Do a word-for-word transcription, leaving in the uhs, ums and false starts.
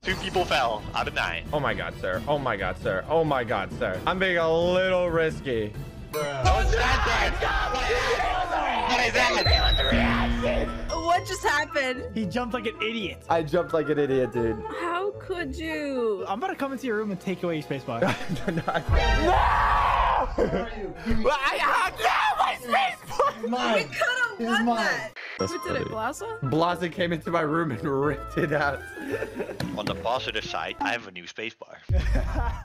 Two people fell out of nine. Oh my god, sir. Oh my god, sir. Oh my god, sir. I'm being a little risky. What's that? What is that? What just happened? He jumped like an idiot. I jumped like an idiot, dude. How could you? I'm about to come into your room and take away your spacebar. No! I have my spacebar! We could have won that. That's Who did it, Blaza? Blaza came into my room and ripped it out. On the positive side, I have a new spacebar.